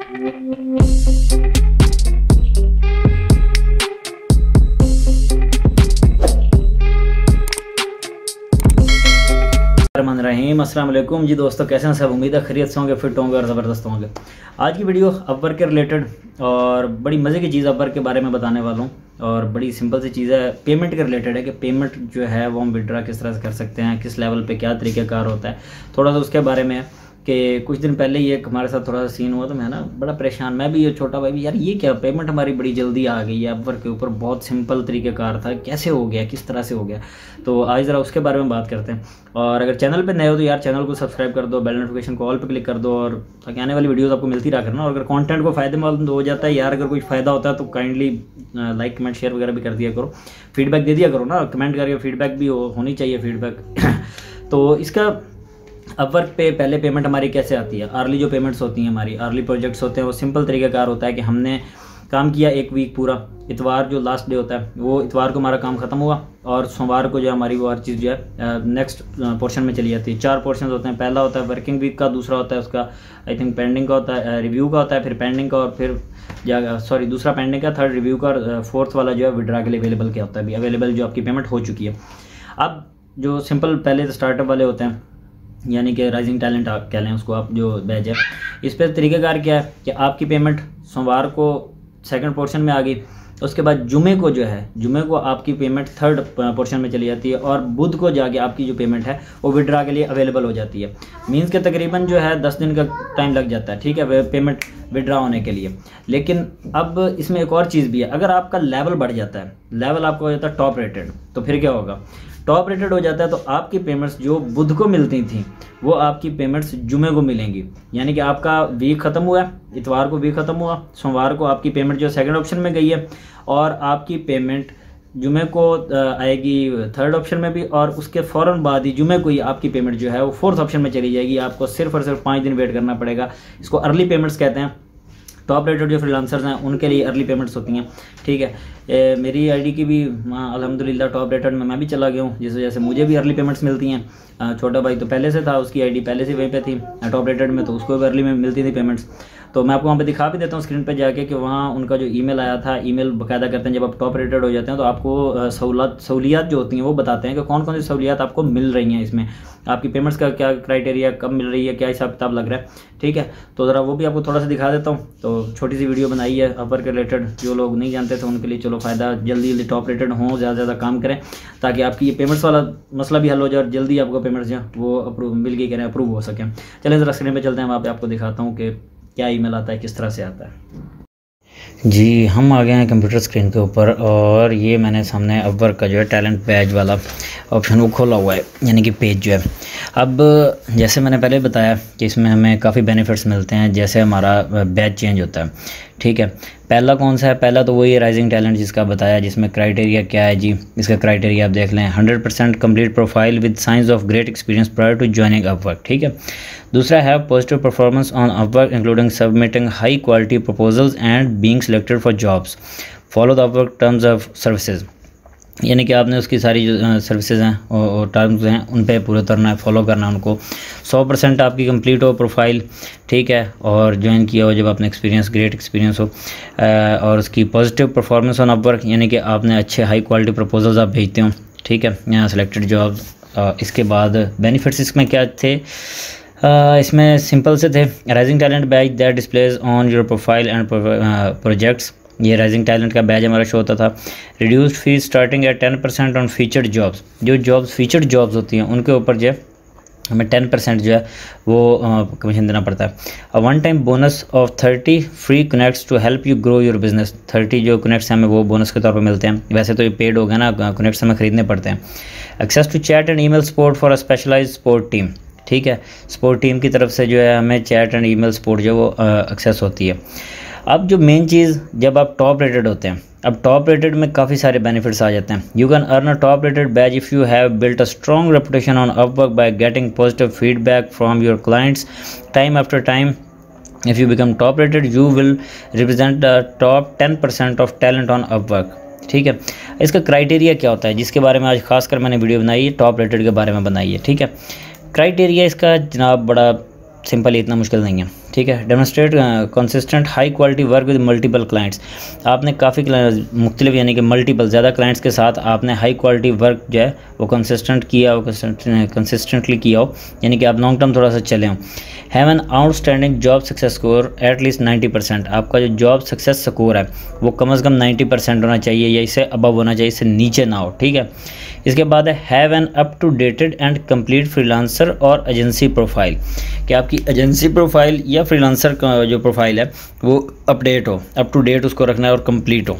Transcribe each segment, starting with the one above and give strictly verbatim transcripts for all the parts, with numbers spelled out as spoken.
रहीम अस्सलाम वालेकुम जी दोस्तों, कैसे हैं सब? उम्मीद है खैरियत से होंगे, फिट होंगे और ज़बरदस्त होंगे। आज की वीडियो अपवर्क के रिलेटेड और बड़ी मज़े की चीज़ अपवर्क के बारे में बताने वाला हूँ और बड़ी सिंपल सी चीज़ है, पेमेंट के रिलेटेड है कि पेमेंट जो है वो हम विड्रा किस तरह से कर सकते हैं, किस लेवल पे क्या तरीक़ाकार होता है, थोड़ा सा उसके बारे में है। कि कुछ दिन पहले ही एक हमारे साथ थोड़ा सा सीन हुआ तो मैं ना बड़ा परेशान, मैं भी ये छोटा भाई भी यार ये क्या पेमेंट हमारी बड़ी जल्दी आ गई है अपवर्क के ऊपर, बहुत सिंपल तरीक़ेकार था, कैसे हो गया, किस तरह से हो गया। तो आज ज़रा उसके बारे में बात करते हैं। और अगर चैनल पे नए हो तो यार चैनल को सब्सक्राइब कर दो, बेल नोटिफिकेशन को ऑल पे क्लिक कर दो और ताकि आने वाली वीडियोस आपको मिलती रहा करना। और अगर कंटेंट को फ़ायदेमंद हो जाता है यार, अगर कोई फ़ायदा होता है तो काइंडली लाइक कमेंट शेयर वगैरह भी कर दिया करो, फीडबैक दे दिया करो ना, कमेंट करके फीडबैक भी हो, होनी चाहिए फीडबैक। तो इसका अपवर्क पे पहले पेमेंट हमारी कैसे आती है? अर्ली जो पेमेंट्स होती हैं हमारी, अर्ली प्रोजेक्ट्स होते हैं, वो सिंपल तरीक़ाकार होता है कि हमने काम किया एक वीक पूरा, इतवार जो लास्ट डे होता है वो इतवार को हमारा काम ख़त्म हुआ और सोमवार को जो हमारी वो हर चीज़ जो है नेक्स्ट पोर्शन में चली जाती है। चार पोर्शन होते हैं, पहला होता है वर्किंग वीक का, दूसरा होता है उसका आई थिंक पेंडिंग का होता है, रिव्यू का होता है, फिर पेंडिंग का, और फिर या सॉरी दूसरा पेंडिंग का, थर्ड रिव्यू का, और फोर्थ वाला जो है विड्रा के लिए अवेलेबल क्या होता है, अभी अवेलेबल जो आपकी पेमेंट हो चुकी है। अब जो सिंपल पहले स्टार्टअप वाले होते हैं यानी कि राइजिंग टैलेंट आप कह लें उसको, आप जो बैच है, इस पर तरीक़ाकार क्या है कि आपकी पेमेंट सोमवार को सेकंड पोर्शन में आ गई, उसके बाद जुमे को जो है जुमे को आपकी पेमेंट थर्ड पोर्शन में चली जाती है और बुध को जाके आपकी जो पेमेंट है वो विड्रा के लिए अवेलेबल हो जाती है। मींस के तकरीबन जो है दस दिन का टाइम लग जाता है, ठीक है, पेमेंट विड्रा होने के लिए। लेकिन अब इसमें एक और चीज़ भी है, अगर आपका लेवल बढ़ जाता है, लेवल आपका हो जाता है टॉप रेटेड, तो फिर क्या होगा? टॉप रेटेड हो जाता है तो आपकी पेमेंट्स जो बुध को मिलती थी वो आपकी पेमेंट्स जुमे को मिलेंगी। यानी कि आपका वीक ख़त्म हुआ, इतवार को वीक ख़त्म हुआ, सोमवार को आपकी पेमेंट जो सेकंड ऑप्शन में गई है और आपकी पेमेंट जुमे को आएगी थर्ड ऑप्शन में भी, और उसके फ़ौरन बाद ही जुमे को ही आपकी पेमेंट जो है वो फोर्थ ऑप्शन में चली जाएगी। आपको सिर्फ और सिर्फ पाँच दिन वेट करना पड़ेगा। इसको अर्ली पेमेंट्स कहते हैं। टॉप रेटेड जो फ्रीलांसर्स हैं उनके लिए अर्ली पेमेंट्स होती हैं, ठीक है। ए, मेरी आईडी की भी अल्हम्दुलिल्लाह टॉप रेटेड में मैं भी चला गया हूँ, जिस वजह से मुझे भी अर्ली पेमेंट्स मिलती हैं। छोटा भाई तो पहले से था, उसकी आईडी पहले से वहीं पे थी टॉप रेटेड में, तो उसको भी अर्ली में मिलती थी पेमेंट्स। तो मैं आपको वहाँ पे दिखा भी देता हूँ स्क्रीन पे जाके कि वहाँ उनका जो ईमेल आया था, ईमेल बाकायदा करते हैं जब आप टॉप रेटेड हो जाते हैं तो आपको सहूलत सहूलियात जो होती हैं वो बताते हैं कि कौन कौन सी सहूलियात आपको मिल रही हैं, इसमें आपकी पेमेंट्स का क्या क्राइटेरिया, कब मिल रही है, क्या हिसाब किताब लग रहा है, ठीक है। तो ज़रा वो भी आपको थोड़ा सा दिखा देता हूँ। तो छोटी सी वीडियो बनाई है अपवर्क के रिलेटेड, जो लोग नहीं जानते थे उनके लिए चलो फ़ायदा, जल्दी जल्दी टॉप रेटेड हों, ज़्यादा ज़्यादा काम करें ताकि आपकी ये पेमेंट्स वाला मसला भी हल हो जाए और जल्दी आपको पेमेंट्स जो वो अप्रूव मिल गई करें, अप्रूव हो सकें। चलें ज़रा स्क्रीन पर चलते हैं, वहाँ पर आपको दिखाता हूँ कि क्या ईमेल आता है, किस तरह से आता है। जी, हम आ गए हैं कंप्यूटर स्क्रीन के ऊपर और ये मैंने सामने अपवर्क का जो है टैलेंट बैच वाला ऑप्शन वो खोला हुआ है, यानी कि पेज जो है। अब जैसे मैंने पहले बताया कि इसमें हमें काफ़ी बेनिफिट्स मिलते हैं, जैसे हमारा बैच चेंज होता है, ठीक है। पहला कौन सा है? पहला तो वही है राइजिंग टैलेंट जिसका बताया, जिसमें क्राइटेरिया क्या है जी, इसका क्राइटेरिया आप देख लें, hundred percent complete profile with signs of great experience prior to joining Upwork, ठीक है। दूसरा है positive performance on Upwork including submitting high quality proposals and being selected for jobs, follow the Upwork terms of services, यानी कि आपने उसकी सारी जो सर्विसेज हैं और टर्म्स हैं उन पे पूरा उतरना है, फॉलो करना है उनको। सौ परसेंट आपकी कंप्लीट हो प्रोफाइल, ठीक है, और ज्वाइन किया हो जब आपने एक्सपीरियंस, ग्रेट एक्सपीरियंस हो, और उसकी पॉजिटिव परफॉर्मेंस ऑन अपवर्क, यानी कि आपने अच्छे हाई क्वालिटी प्रपोजल्स आप भेजते हो, ठीक है, यहाँ सिलेक्टेड जॉब्स। इसके बाद बेनिफिट्स इसमें क्या थे? Uh, इसमें सिंपल से थे, rising talent badge that displays on your profile and projects, ये राइजिंग टैलेंट का बैच हमारा शो होता था। Reduced fees starting at ten percent on featured jobs, जो जॉब्स फीचर्ड जॉब्स होती हैं उनके ऊपर जो है हमें टेन परसेंट जो है वो कमीशन uh, देना पड़ता है। A one time bonus of thirty free connects to help you grow your business, thirty जो कनेक्ट्स हमें वो बोनस के तौर पर मिलते हैं, वैसे तो ये पेड हो गया ना, कनेक्ट्स हमें ख़रीदने पड़ते हैं। Access to chat and email support for a specialized support team, ठीक है, सपोर्ट टीम की तरफ से जो है हमें चैट एंड ईमेल सपोर्ट जो वो एक्सेस होती है। अब जो मेन चीज़, जब आप टॉप रेटेड होते हैं, अब टॉप रेटेड में काफ़ी सारे बेनिफिट्स आ जाते हैं। You can earn a top rated badge if you have built a strong reputation on Upwork by getting positive feedback from your clients time after time. If you become top rated you will represent the top ten percent of talent on Upwork, ठीक है। इसका criteria क्या होता है, जिसके बारे में आज खासकर मैंने वीडियो बनाई है, टॉप रेटेड के बारे में बनाई है, ठीक है। क्राइटेरिया इसका जनाब बड़ा सिंपल है, इतना मुश्किल नहीं है। ठीक है। Demonstrate consistent high quality work with multiple clients, आपने काफ़ी मुख्तलिफ यानी कि मल्टीपल ज़्यादा क्लाइंट्स के साथ आपने हाई क्वालिटी वर्क जो है वो कंसिस्टेंट किया हो, कंसिस्टेंटली किया हो, यानी कि आप लॉन्ग टर्म थोड़ा सा चले हों। Have an outstanding job success score at least ninety percent, आपका जो जॉब सक्सेस स्कोर है वो कम अज़ कम नाइन्टी परसेंट होना चाहिए या इससे अबव होना चाहिए, इससे नीचे ना हो, ठीक है। इसके बाद है have an up to dated and complete freelancer और एजेंसी प्रोफाइल, कि आपकी एजेंसी प्रोफाइल या फ्रीलांसर का जो प्रोफाइल है वो अपडेट हो, अप टू डेट उसको रखना है और कंप्लीट हो,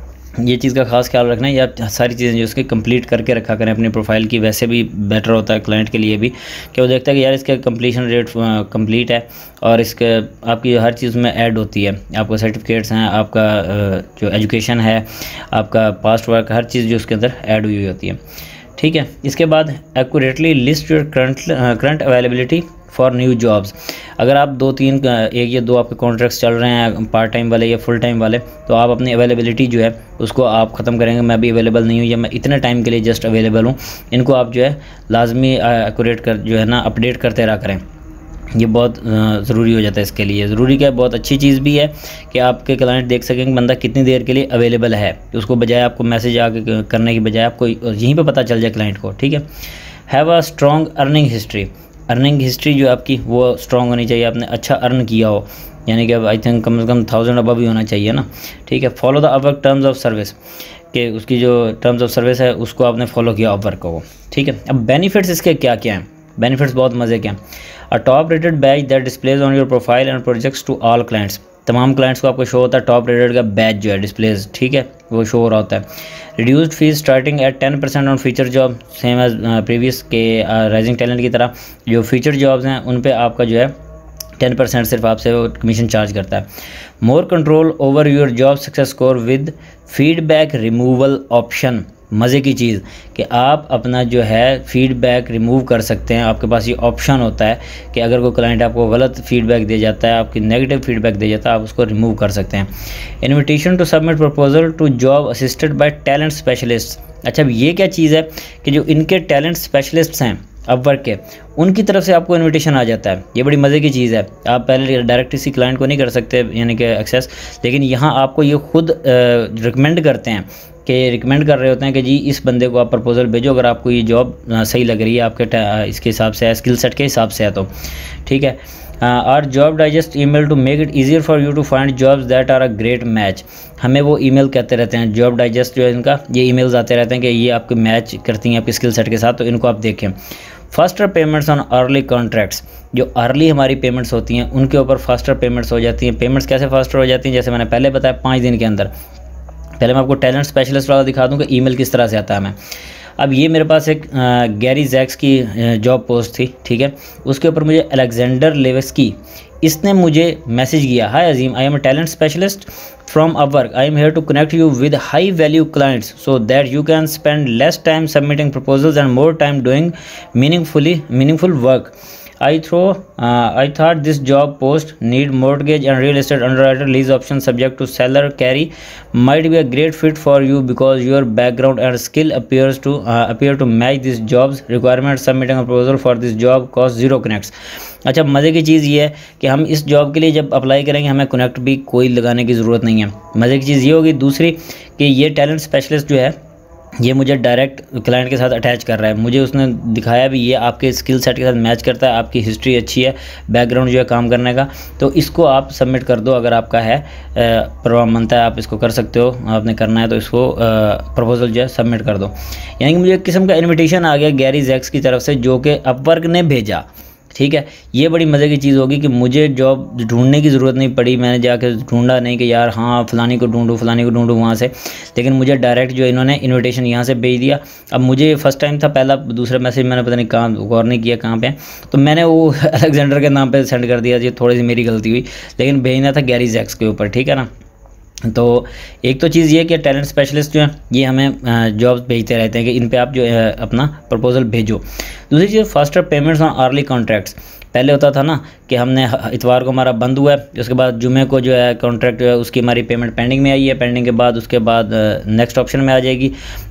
ये चीज़ का खास ख्याल रखना है। या सारी चीज़ें जो उसके कंप्लीट करके रखा करें अपनी प्रोफाइल की, वैसे भी बेटर होता है क्लाइंट के लिए भी, कि वो देखता है कि यार इसका कंप्लीशन रेट कंप्लीट है और इसके आपकी हर चीज़ में ऐड होती है, आपका सर्टिफिकेट्स हैं, आपका जो एजुकेशन है, आपका पास्ट वर्क, हर चीज़ जो उसके अंदर ऐड हुई हुई होती है, ठीक है। इसके बाद accurately list your current current availability for new jobs, अगर आप दो तीन एक या दो आपके कॉन्ट्रैक्ट्स चल रहे हैं पार्ट टाइम वाले या फुल टाइम वाले, तो आप अपनी अवेलेबिलिटी जो है उसको आप ख़त्म करेंगे, मैं भी अवेलेबल नहीं हूँ या मैं इतने टाइम के लिए जस्ट अवेलेबल हूँ, इनको आप जो है लाजमी एक्यूरेट कर जो है ना अपडेट करते रहा करें, ये बहुत ज़रूरी हो जाता है इसके लिए। ज़रूरी क्या है, बहुत अच्छी चीज़ भी है कि आपके क्लाइंट देख सकें कि बंदा कितनी देर के लिए अवेलेबल है, तो उसको बजाय आपको मैसेज आगे करने की बजाय आपको यहीं पे पता चल जाए क्लाइंट को, ठीक है। Have a strong earning history, earning history जो आपकी वो स्ट्रॉन्ग होनी चाहिए, आपने अच्छा अर्न किया हो, यानी कि अब आई थिंक कम से कम थाउजेंड अबव भी होना चाहिए ना, ठीक है। Follow the Upwork terms of service, कि उसकी जो टर्म्स ऑफ सर्विस है उसको आपने फॉलो किया अपवर्क को, ठीक है। अब बेनिफिट्स इसके क्या क्या हैं, बेनिफिट्स बहुत मज़े के हैं। A top rated badge that displays on your profile and projects to all clients, तमाम क्लाइंट्स को आपको शो होता है टॉप रेटेड का बैच जो है डिस्प्लेज, ठीक है, वो शो हो रहा होता है। Reduced fees starting at ten percent on feature job, same as previous के राइजिंग टैलेंट की तरह जो फीचर जॉब्स हैं उन पे आपका जो है टेन परसेंट सिर्फ आपसे वो कमीशन चार्ज करता है। More control over your job success score with feedback removal option, मज़े की चीज़ कि आप अपना जो है फीडबैक रिमूव कर सकते हैं, आपके पास ये ऑप्शन होता है कि अगर कोई क्लाइंट आपको गलत फीडबैक दे जाता है, आपकी नेगेटिव फीडबैक दे जाता है, आप उसको रिमूव कर सकते हैं। Invitation to submit proposal to job assisted by talent specialist, अच्छा अब ये क्या चीज़ है कि जो इनके टैलेंट स्पेशलिस्ट्स हैं अपवर्क के, उनकी तरफ से आपको इनविटेशन आ जाता है, ये बड़ी मज़े की चीज़ है। आप पहले डायरेक्ट किसी क्लाइंट को नहीं कर सकते यानी कि एक्सेस, लेकिन यहाँ आपको ये खुद रिकमेंड करते हैं कि रिकमेंड कर रहे होते हैं कि जी इस बंदे को आप प्रपोजल भेजो अगर आपको ये जॉब सही लग रही है, आपके इसके हिसाब से है, स्किल सेट के हिसाब से है तो, ठीक है। Our job digest email to make it easier for you to find jobs that are a great match, हमें वो ईमेल कहते रहते हैं, जॉब डाइजेस्ट जो है इनका ये ईमेल्स आते रहते हैं कि ये आपके मैच करती हैं आपके स्किल सेट के साथ, तो इनको आप देखें। Faster payments on early contracts, जो अर्ली हमारी पेमेंट्स होती हैं उनके ऊपर फास्टर पेमेंट्स हो जाती हैं। पेमेंट्स कैसे फास्टर हो जाती हैं, जैसे मैंने पहले बताया पाँच दिन के अंदर। पहले मैं आपको टैलेंट स्पेशलिस्ट वाला दिखा दूँ कि ईमेल किस तरह से आता है मैं। अब ये मेरे पास एक गैरी जैक्स की जॉब पोस्ट थी, ठीक है, उसके ऊपर मुझे अलेक्जेंडर लेवेस्की, इसने मुझे मैसेज किया, hi Azeem, I am a talent specialist from Upwork, I am here to connect you with high value clients so that you can spend less time submitting proposals and more time doing meaningfully meaningful work. I throw, uh, I thought this job post need mortgage and real estate underwriter lease option subject to seller carry might be a great fit for you because your background and skill appears to uh, appear to match this job's requirement. Submitting a proposal for this job cost zero connects. अच्छा मज़े की चीज़ ये है कि हम इस job के लिए जब अप्लाई करेंगे हमें कनेक्ट भी कोई लगाने की ज़रूरत नहीं है। मज़े की चीज़ ये होगी दूसरी कि ये टैलेंट स्पेशलिस्ट जो है ये मुझे डायरेक्ट क्लाइंट के साथ अटैच कर रहा है, मुझे उसने दिखाया भी ये आपके स्किल सेट के साथ मैच करता है, आपकी हिस्ट्री अच्छी है, बैकग्राउंड जो है काम करने का, तो इसको आप सबमिट कर दो अगर आपका है परवाह मनता है, आप इसको कर सकते हो, आपने करना है तो इसको प्रपोजल जो है सबमिट कर दो। यानी कि मुझे एक किस्म का इन्विटेशन आ गया गैरी जैक्स की तरफ से जो कि अपवर्क ने भेजा, ठीक है। ये बड़ी मज़े की चीज़ होगी कि मुझे जॉब ढूंढने की ज़रूरत नहीं पड़ी, मैंने जाके ढूंढा नहीं कि यार हाँ फ़लानी को ढूंढूँ फ़लानी को ढूंढूँ वहाँ से, लेकिन मुझे डायरेक्ट जो इन्होंने इनविटेशन यहाँ से भेज दिया। अब मुझे फर्स्ट टाइम था, पहला दूसरा मैसेज मैंने पता नहीं कहाँ गौर नहीं किया कहाँ पे, तो मैंने वो अलेक्जेंडर के नाम पे सेंड कर दिया, ये थोड़ी सी मेरी गलती हुई, लेकिन भेजना था गैरी जैक्स के ऊपर, ठीक है ना। तो एक तो चीज़ ये कि टैलेंट स्पेशलिस्ट जो है ये हमें जॉब्स भेजते रहते हैं कि इन पे आप जो है अपना प्रपोजल भेजो। दूसरी चीज़ faster payments on early contracts, पहले होता था ना कि हमने इतवार को हमारा बंद हुआ है, उसके बाद जुमे को जो है कॉन्ट्रैक्ट जो है उसकी हमारी पेमेंट पेंडिंग में आई है, पेंडिंग के बाद उसके बाद नेक्स्ट ऑप्शन में आ जाएगी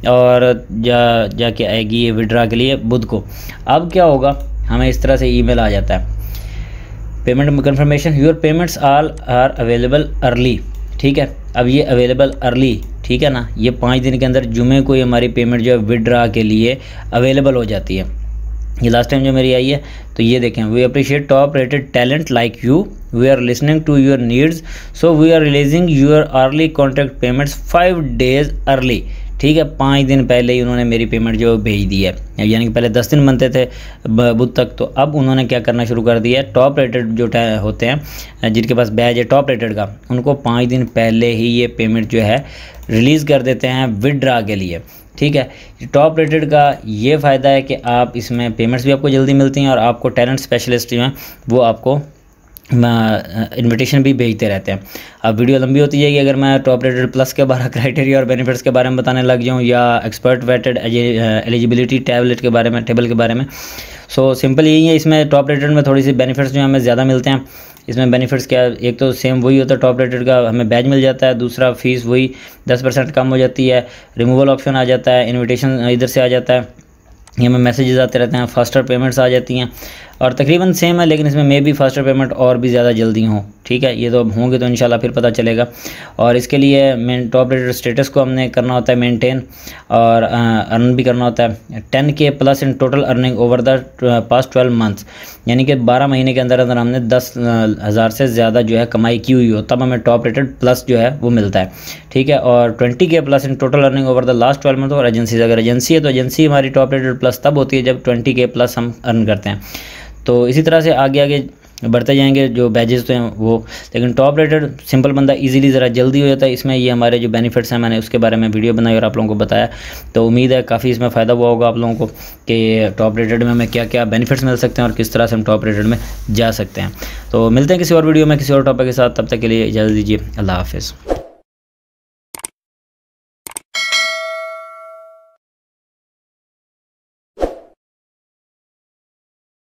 और जा जाके आएगी विड्रा के लिए बुध को। अब क्या होगा, हमें इस तरह से ईमेल आ जाता है payment confirmation, your payments all are available early, ठीक है। अब ये अवेलेबल अर्ली, ठीक है ना, ये पाँच दिन के अंदर जुमे को हमारी पेमेंट जो है विड्रा के लिए अवेलेबल हो जाती है। ये लास्ट टाइम जो मेरी आई है, तो ये देखें, we appreciate top rated talent like you, we are listening to your needs, so we are releasing your early contract payments five days early, ठीक है। पाँच दिन पहले ही उन्होंने मेरी पेमेंट जो भेज दी है, यानी कि पहले दस दिन बनते थे बुध तक, तो अब उन्होंने क्या करना शुरू कर दिया है, टॉप रेटेड जो होते हैं जिनके पास बैज है टॉप रेटेड का, उनको पाँच दिन पहले ही ये पेमेंट जो है रिलीज़ कर देते हैं विड्रा के लिए, ठीक है। टॉप रेटेड का ये फ़ायदा है कि आप इसमें पेमेंट्स भी आपको जल्दी मिलती हैं और आपको टैलेंट स्पेशलिस्ट जो हैं वो आपको इनविटेशन भी भेजते रहते हैं। अब वीडियो लंबी होती जाएगी अगर मैं टॉप रेटेड प्लस के बारे क्राइटेरिया और बेनिफिट्स के बारे में बताने लग जाऊँ या एक्सपर्ट वेटेड एलिजिबिलिटी टैबलेट के बारे में टेबल के बारे में। सो सिंपल यही है, इसमें टॉप रेटेड में थोड़ी सी बेनिफिट्स जो हमें ज़्यादा मिलते हैं। इसमें बेनिफिट्स क्या, एक तो सेम वही होता है टॉप रेटेड का, हमें बैज मिल जाता है, दूसरा फीस वही दस परसेंट कम हो जाती है, रिमूवल ऑप्शन आ जाता है, इन्विटेशन इधर से आ जाता है, ये में मैसेजेस आते रहते हैं, फास्टर पेमेंट्स आ जाती हैं और तकरीबन सेम है, लेकिन इसमें मे भी फास्टर पेमेंट और भी ज़्यादा जल्दी हों, ठीक है। ये तो होंगे तो इंशाल्लाह फिर पता चलेगा। और इसके लिए मेन टॉप रेटेड स्टेटस को हमने करना होता है मेंटेन और अर्न भी करना होता है। Ten K plus in total earning over the past twelve months, यानी कि बारह महीने के अंदर अंदर हमने दस हज़ार से ज़्यादा जो है कमाई की हुई हो, तब हमें टॉप रेटेड प्लस जो है वो मिलता है, ठीक है। और twenty K plus in total earning over the last twelve month. और एजेंसी, अगर एजेंसी है तो एजेंसी हमारी टॉप रेटेड प्लस तब होती है जब ट्वेंटी के प्लस हम अर्न करते हैं। तो इसी तरह से आगे आगे बढ़ते जाएंगे जो बैजेस तो हैं वो, लेकिन टॉप रेटेड सिंपल बंदा इजीली ज़रा जल्दी हो जाता है। इसमें ये हमारे जो बेनिफिट्स हैं मैंने उसके बारे में वीडियो बनाई और आप लोगों को बताया, तो उम्मीद है काफ़ी इसमें फ़ायदा हुआ होगा आप लोगों को कि टॉप रेटेड में हमें क्या क्या बेनिफिट्स मिल सकते हैं और किस तरह से हम टॉप रेटेड में जा सकते हैं। तो मिलते हैं किसी और वीडियो में किसी और टॉपिक के साथ, तब तक के लिए इजाज़त दीजिए, अल्लाह हाफ़िज़।